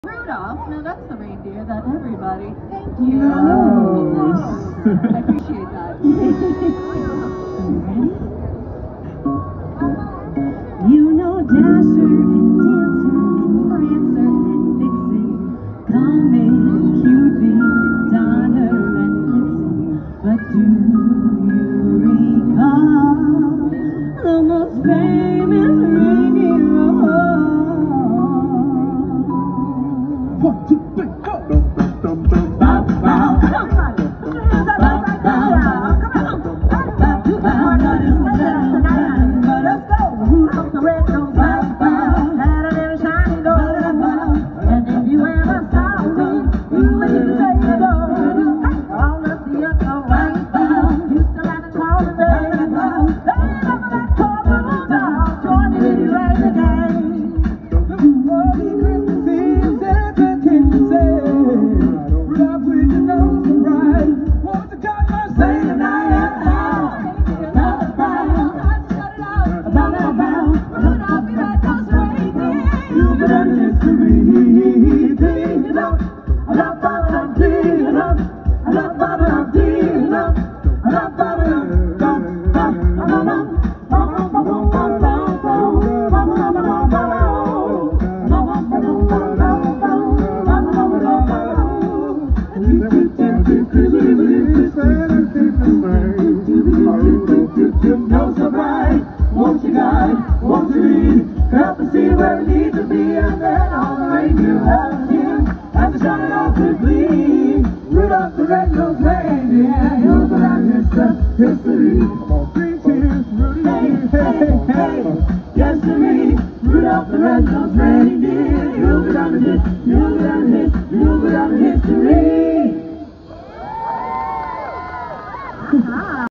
Rudolph, now that's the reindeer that everybody. Thank you. Nice. I appreciate that. You know Dasher and Dancer and Prancer and Vixen, Comet, Cupid, Donner and Blitzen. But do you recall the most famous reindeer of all? 1, 2, 3, 4. Bow, bow. Come on, everybody. Put your hands up like that. Come on. Let's go. Rudolph the red-nosed reindeer had a little shiny nose. And if you ever saw me, you would say you go. All of the other reindeer used to like to call the baby. They never let poor Rudolph join in the rain again. Holy Christmas Eve, Santa, can you say, Rudolph with your nose so bright, won't you come and say goodnight? No surprise, won't you guide, won't you lead, help us see where we need to be, and then all the reindeer have a chance, as they shine off with glee. Rudolph the red-nosed reindeer, he'll go down history. Come on, 3 cheers, Rudy. Hey, hey, history. Rudolph the red-nosed reindeer, he'll go down to history. He'll go down to history.